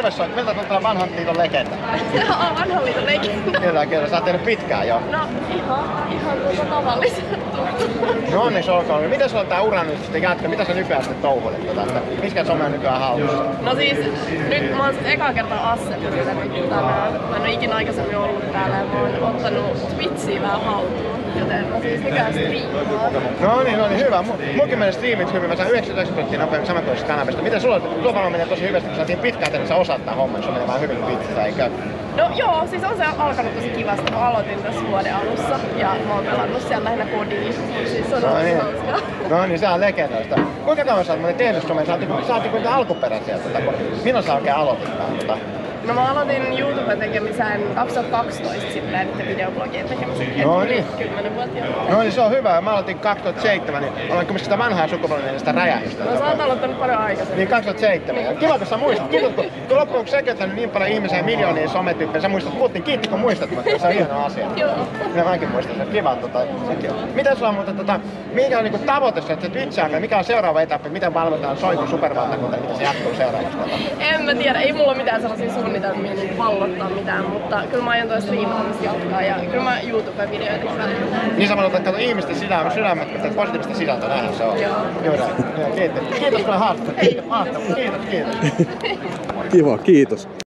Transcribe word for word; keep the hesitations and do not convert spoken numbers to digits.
miltä sä oot? Miltä tuntuu vanhan liiton legenda? Joo, vanhan liiton legenda. Kyllä, kyllä. Sä oot tehnyt pitkään jo. No ihan, ihan tuota tavallista. No onneksi olkoon. Miten sulla on tää ura nyt sitten jatka? Mitä sä nykyään sitten touhuilet tuota? Miskä some on nykyään hallussa? No siis, nyt mä oon siis ekaa kertaa Assella nyt tänään. Mä en oo ikinä aikaisemmin ollut täällä ja mä oon ottanut Twitchiä vähän haltuun. Joten mä siis nykyään striimaan. No niin, no niin, hyvä. Munkin mielestä striimit hyvin. Mä saan yhdeksänkymmentäyhdeksän prosenttia nopeammin samankoisesta kanavista. Miten sulla on menee tosi hyvästi, kun saatiin pitkään tehdä, sä osaat tää homman, se menee vähän hyvin Twitchissä, eikö? No joo, siis on se alkanut tosi kivasti. Mä aloitin tässä vuoden alussa ja mä oon pelannut siellä lähinnä kodia. Siis se on no niin. hauskaa. No niin, se on legendoista. Kuinka kauan sä oot muuten tehnyt somea? Sä oot kuinka alkuperäisiä tota, milloin sä oikein aloititkaan tota? No mä aloitin YouTuben tekemisen kaksituhattakaksitoista sitten niiden videoblogien tekemisen. No niin. kymmenen vuotta jo. No niin, se on hyvä. Mä aloitin kaksituhattaseitsemän, niin olen kumminkin sitä vanhaa sukupolvea sitä räjähdystä. No sä oot aloittanut paljon aikaisemmin. Niin kaksituhattaseitsemän. Ja kiva, kun sä muistat. Kiitos, kun, kun loppujen lopuksi säkin oot niin paljon ihmisiä, miljoonia sometyyppejä, sä muistat. Puhuttiin, kiitti kun muistat, mutta se on hieno asia. Joo. Minä mäkin muistan, se on kiva. Tota, sekin on. Mitä sulla on muuta, tota, mikä on niinku tavoite sieltä se Twitch-aikana? Mikä on seuraava etappi? Miten valvotaan Soinkun supervaltakunta, mitä se jatkuu seuraavaksi? Tota? En mä tiedä, ei mulla ole mitään sellaisia suunnitelmia niin pallottaa mitään, mutta kyllä mä aion toi striimaamista jatkaa ja kyllä mä YouTube-videoita välillä. Niin samalla että kato ihmisten sydämet, sydämet, kun teet positiivista sisältöä, näinhän se on. Joo. Joo, kiitos. Kiitos kun haastattelit. Kiitos, kiitos, kiitos. Kiva, kiitos.